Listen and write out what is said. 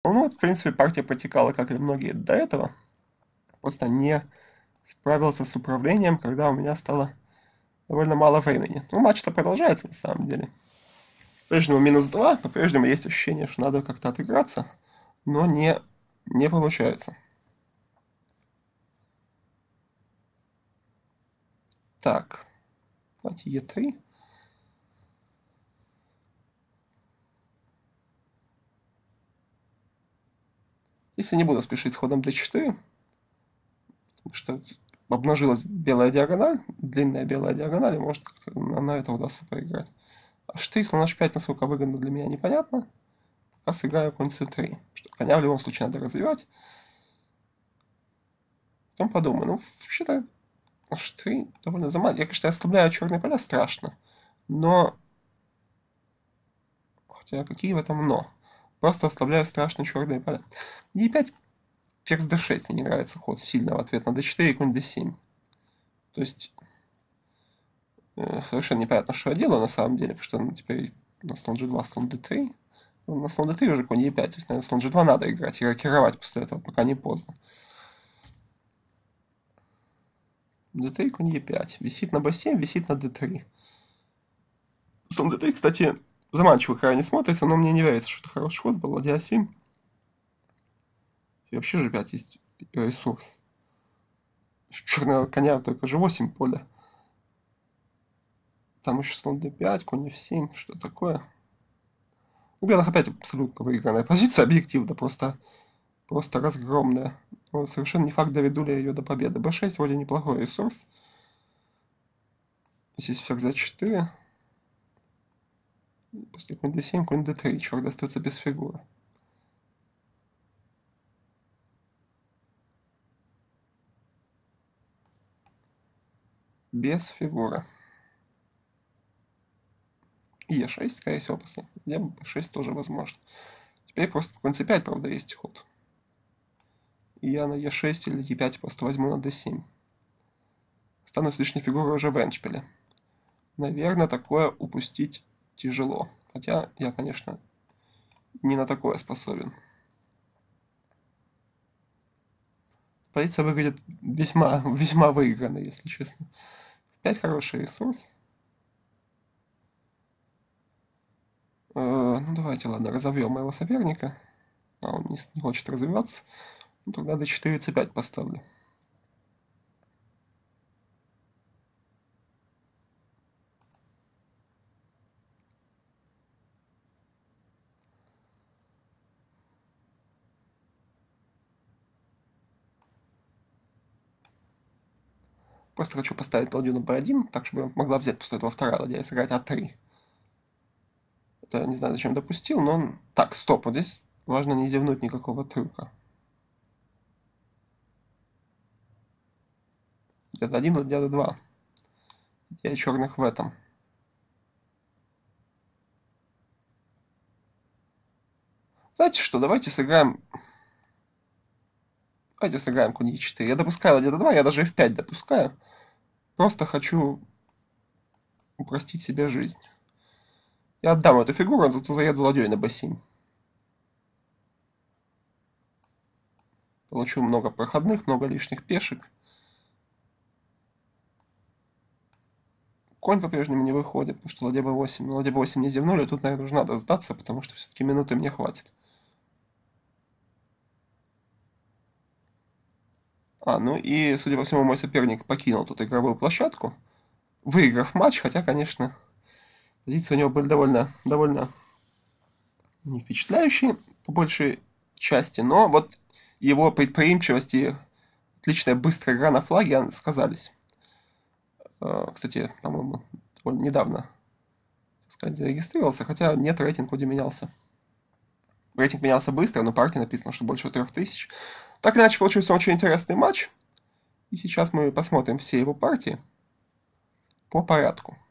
Ну вот, в принципе, партия протекала, как и многие до этого. Просто не справился с управлением, когда у меня стало довольно мало времени. Ну, матч-то продолжается, на самом деле. По-прежнему -2, по-прежнему есть ощущение, что надо как-то отыграться, но не получается. Так, давайте Е3. Если не буду спешить с ходом d4, потому что обнажилась белая диагональ, длинная белая диагональ, и может как-то на это удастся поиграть. H3, слон H5, насколько выгодно для меня, непонятно. Пока сыграю конь c3. Что коня в любом случае надо развивать. Потом подумаю, ну, вообще-то H3 довольно заманчиво. Я, конечно, оставляю черные поля страшно, но... Хотя какие в этом но? Просто оставляю страшно черные поля. E5, ферзь d6 мне не нравится ход сильно в ответ на d4 и конь d7. То есть совершенно непонятно, что я делаю на самом деле, потому что теперь на слон g2, слон d3. На слон d3 уже конь e5, то есть, наверное, слон g2 надо играть и рокировать после этого, пока не поздно. d3, конь e5. Висит на b7, висит на d3. Слон d3, кстати, заманчиво крайне смотрится, но мне не верится, что это хороший ход был. Ладья 7. И вообще же 5 есть ресурс. Черного коня только же 8 поля. Там еще слон d5, конь f7, что такое. У белых опять абсолютно выигранная позиция, объективно, просто разгромная. Но совершенно не факт, доведу ли я ее до победы. b6 вроде неплохой ресурс. Здесь ферзь a4. После конь d7, конь d3. Черт остается без фигуры. Без фигуры. Е6, скорее всего, после. Б6 тоже возможно. Теперь просто конь c5, правда, есть ход. И я на Е6 или Е5 просто возьму на d7. Останусь лишней фигурой уже в эндшпиле. Наверное, такое упустить тяжело. Хотя я, конечно, не на такое способен. Позиция выглядит весьма выигранной, если честно. 5 хороший ресурс. Ну, давайте, ладно, разовьем моего соперника. А он не хочет развиваться. Ну, тогда d4, c5 поставлю. Просто хочу поставить ладью на b1, так чтобы могла взять после этого вторая ладья и сыграть а3. Это я не знаю, зачем допустил, но он... Так, стоп, вот здесь важно не зевнуть никакого трюка. Ладья d1, ладья d2. Идея черных в этом. Знаете что, давайте сыграем... Давайте сыграем конь e4. Я допускаю ладья d2, я даже f5 допускаю. Просто хочу упростить себе жизнь. Я отдам эту фигуру, а зато заеду ладьей на b7. Получу много проходных, много лишних пешек. Конь по-прежнему не выходит, потому что ладья b8. Но ладья b8 не зевнули, тут, наверное, уже надо сдаться, потому что все-таки минуты мне хватит. Ну и, судя по всему, мой соперник покинул тут игровую площадку, выиграв матч, хотя, конечно, позиции у него были довольно не впечатляющие, по большей части, но вот его предприимчивость и отличная быстрая игра на флаге сказались. Кстати, по-моему, довольно недавно, так сказать, зарегистрировался, хотя нет, рейтинг вроде менялся. Рейтинг менялся быстро, но партия написано, что больше 3000. Так иначе получился очень интересный матч. И сейчас мы посмотрим все его партии по порядку.